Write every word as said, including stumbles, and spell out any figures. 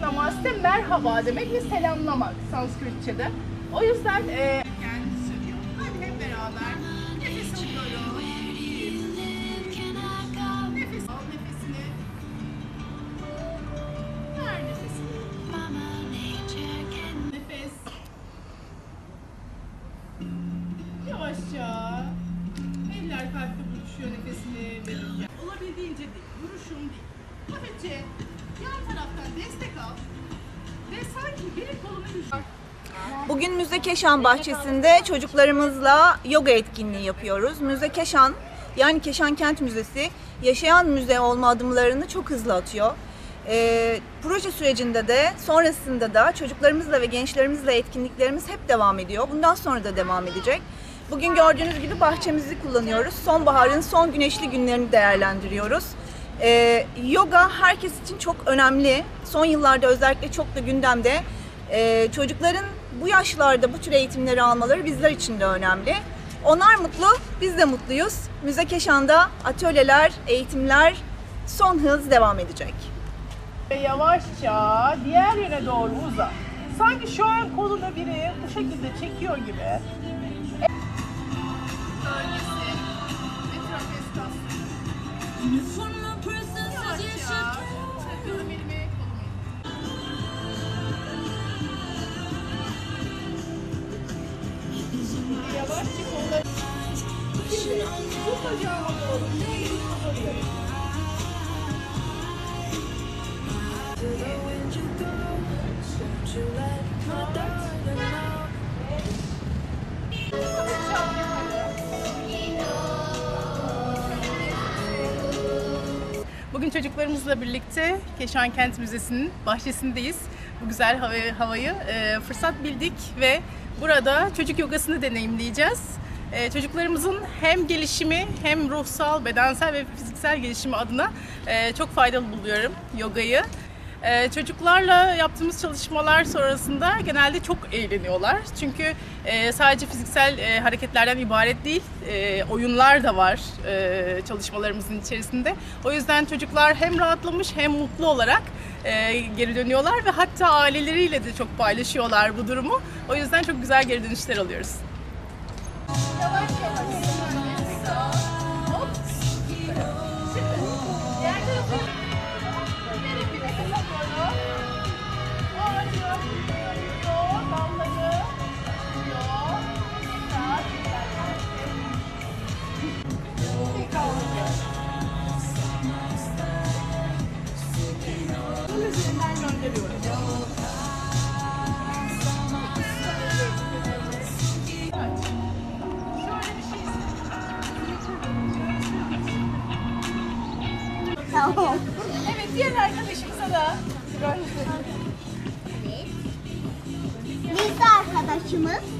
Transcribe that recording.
namaste merhaba demek ve selamlamak Sanskritçe'de. O yüzden e, kendisi söylüyor. Hadi hep beraber nefes alıyorum. Nefes al nefesini. Ver nefesini. Nefes. Yavaşça. Eller kalpte buluşuyor, nefesini verirken. Olabildiğince değil, vuruşum değil. Hafifçe yan taraftan destek al ve sanki biri kolunu düşür. Bugün Müze Keşan bahçesinde çocuklarımızla yoga etkinliği yapıyoruz. Müze Keşan, yani Keşan Kent Müzesi, yaşayan müze olma adımlarını çok hızlı atıyor. Ee, proje sürecinde de, sonrasında da çocuklarımızla ve gençlerimizle etkinliklerimiz hep devam ediyor. Bundan sonra da devam edecek. Bugün gördüğünüz gibi bahçemizi kullanıyoruz. Sonbaharın son güneşli günlerini değerlendiriyoruz. Ee, yoga herkes için çok önemli. Son yıllarda özellikle çok da gündemde. Ee, çocukların bu yaşlarda bu tür eğitimleri almaları bizler için de önemli. Onlar mutlu, biz de mutluyuz. Müze Keşan'da atölyeler, eğitimler son hız devam edecek. Yavaşça diğer yöne doğru uza. Sanki şu an kolunu biri bu şekilde çekiyor gibi. Bölgesi ve trapez kasları. Yavaşça bırakıyorum elimi, kolumu. Yavaşça kolları. Şimdi bu bacağıma doğru elimi uzanıyorum. Bugün çocuklarımızla birlikte Keşan Kent Müzesi'nin bahçesindeyiz. Bu güzel havayı, havayı e, fırsat bildik ve burada çocuk yogasını deneyimleyeceğiz. E, çocuklarımızın hem gelişimi hem ruhsal, bedensel ve fiziksel gelişimi adına e, çok faydalı buluyorum yogayı. Ee, çocuklarla yaptığımız çalışmalar sonrasında genelde çok eğleniyorlar. Çünkü e, sadece fiziksel e, hareketlerden ibaret değil, e, oyunlar da var e, çalışmalarımızın içerisinde. O yüzden çocuklar hem rahatlamış hem mutlu olarak e, geri dönüyorlar ve hatta aileleriyle de çok paylaşıyorlar bu durumu. O yüzden çok güzel geri dönüşler alıyoruz. Yavaş yavaş. Hop. Şimdi diğer tarafa. Tamam. Evet, diğer arkadaşımıza da Lisa arkadaşımız